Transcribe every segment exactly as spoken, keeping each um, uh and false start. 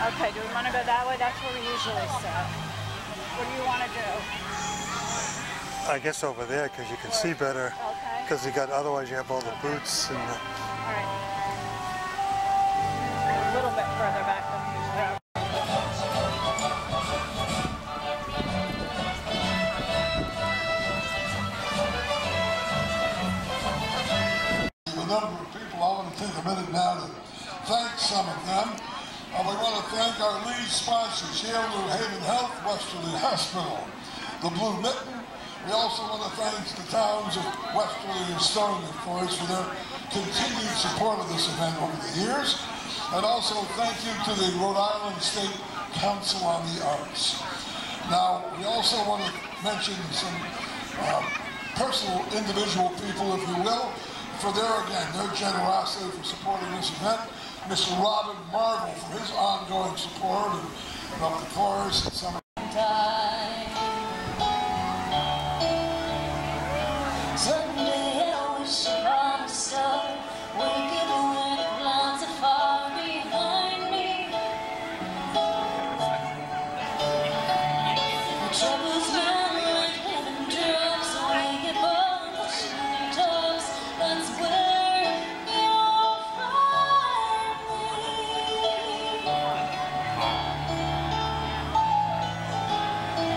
Okay, do we want to go that way? That's where we usually sit. What do you want to do? I guess over there because you can see better. Okay. Because you got, otherwise you have all the Okay. boots and the... All right. A little bit further back than we usually are. A number of people, I want to take a minute now to thank some of them. Uh, we want to thank our lead sponsors, Yale New Haven Health, Westerly Hospital, the Blue Mitten. We also want to thank the towns of Westerly and Stone, of course, for their continued support of this event over the years. And also thank you to the Rhode Island State Council on the Arts. Now, we also want to mention some uh, personal, individual people, if you will, for their, again, their generosity for supporting this event. Mister Robin Marvel for his ongoing support and, and of the chorus and some. Someday I wish upon a star, waking when the clouds are far behind me. The troubles run like heaven drops, away above the shiny tops. That's where you'll find me.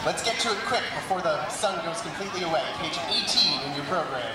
Let's get to it quick before the sun goes completely away. Page eighteen in your program.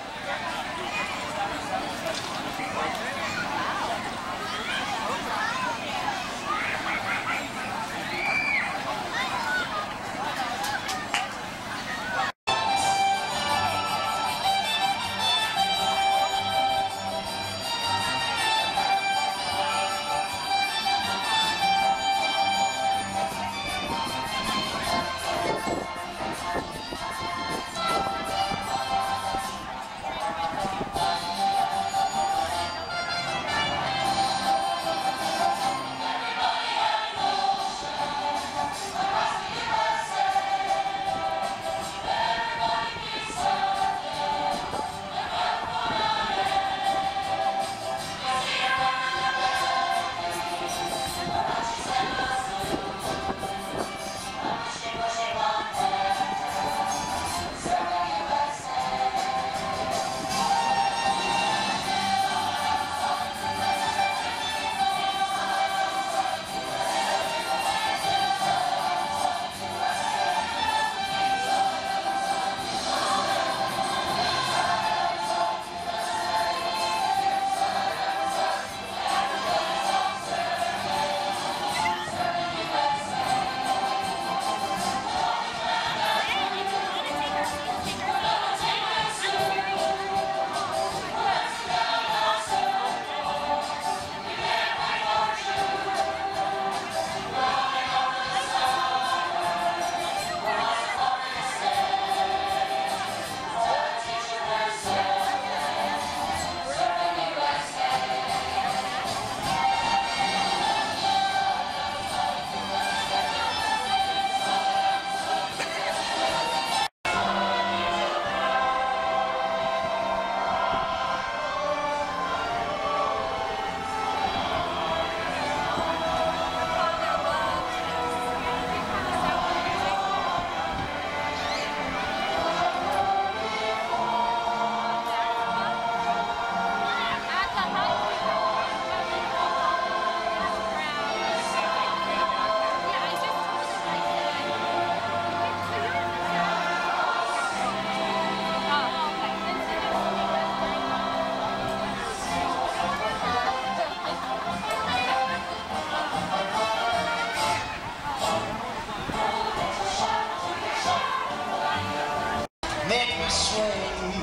Make me sway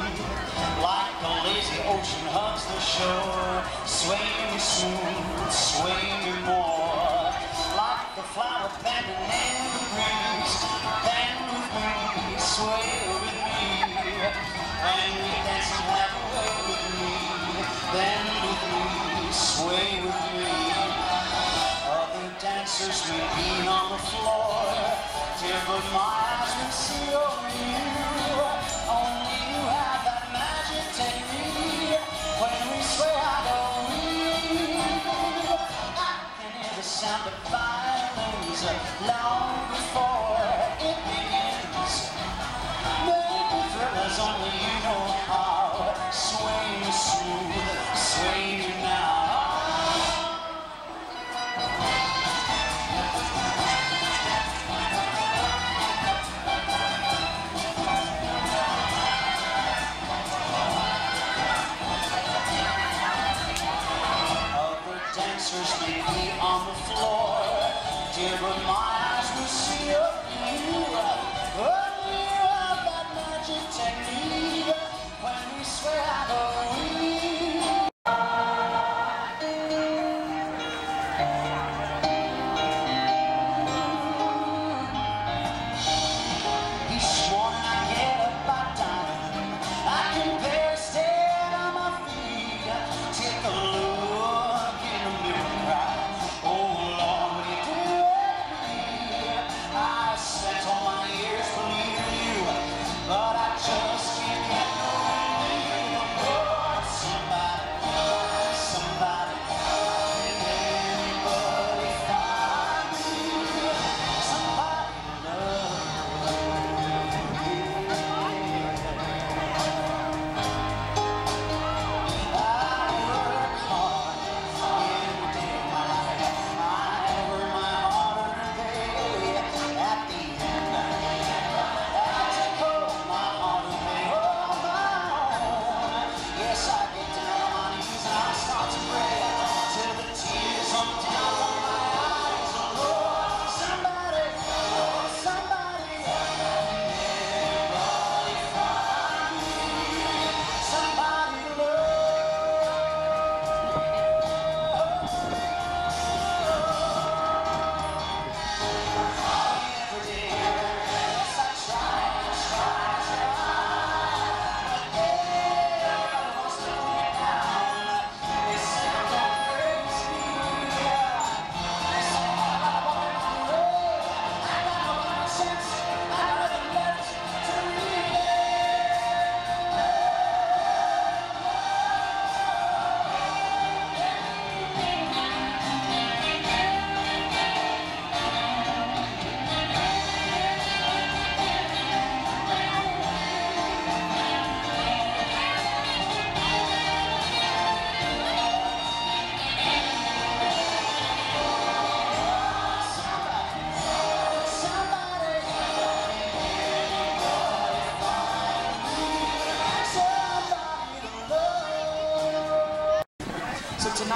like the lazy ocean hugs the shore. Sway me smooth, sway me more, like the flower bending in the breeze. Bend with me, sway with me, when we dance and have a way with me. Bend with me, sway with me. Other dancers may be on the floor, dear, but my eyes will see only you. Only you have that magic technique. When we sway, I don't weep. I can hear the sound of violins long before it begins. Make me thrill as only you know how. Sway me smooth, sway me now. Dancers may be on the floor, dear, but my eyes will see only you. Only you have that magic technique. When we sway, I don't weep. Each morning I get up by dawn, I can barely stand on my feet. Take a look in the mirror, cry, oh Lord, what you do with me?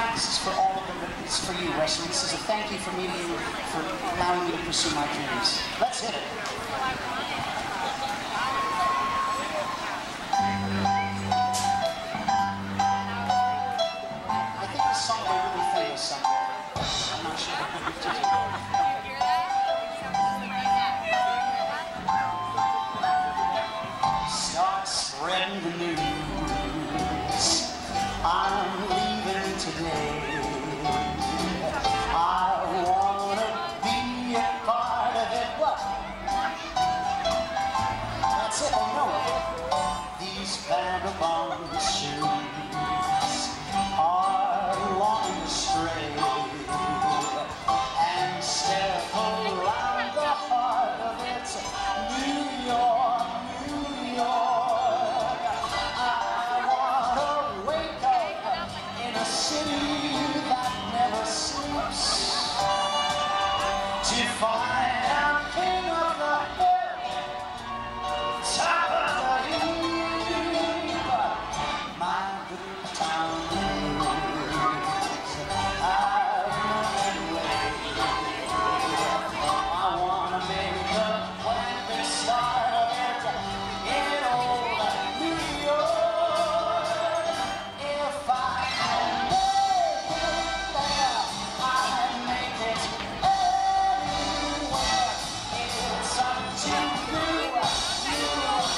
tonight. This is for all of them, but it's for you, Wesley. This is a thank you for me to you for allowing me to pursue my dreams. Let's hit it. I think this song will be really famous someday. I'm not sure. Start spreading the news. I'm leaving today. I wanna be a part of it. What? That's it, I know it. These vagabond shoes are long astray and step around the heart of it. New York, New York. I wanna wake up in a city that never sleeps to find I'm king of the hill, top of the heap. My good town blues, I've known ways. I wanna make a blanket start of it in old New York. If I can make it there, I'd make it anywhere. It's up to you, New York, New York.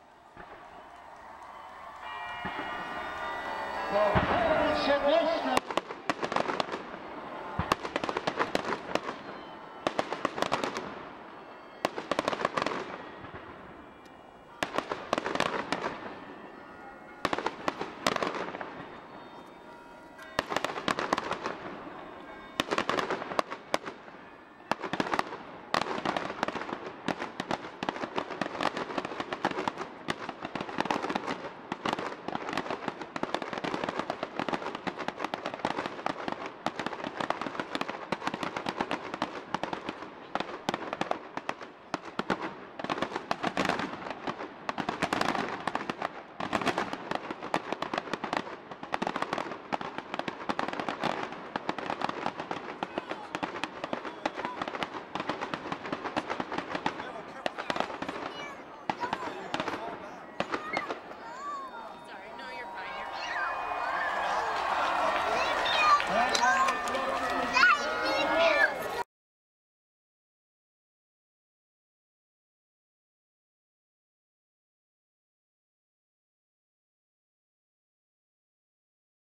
Well,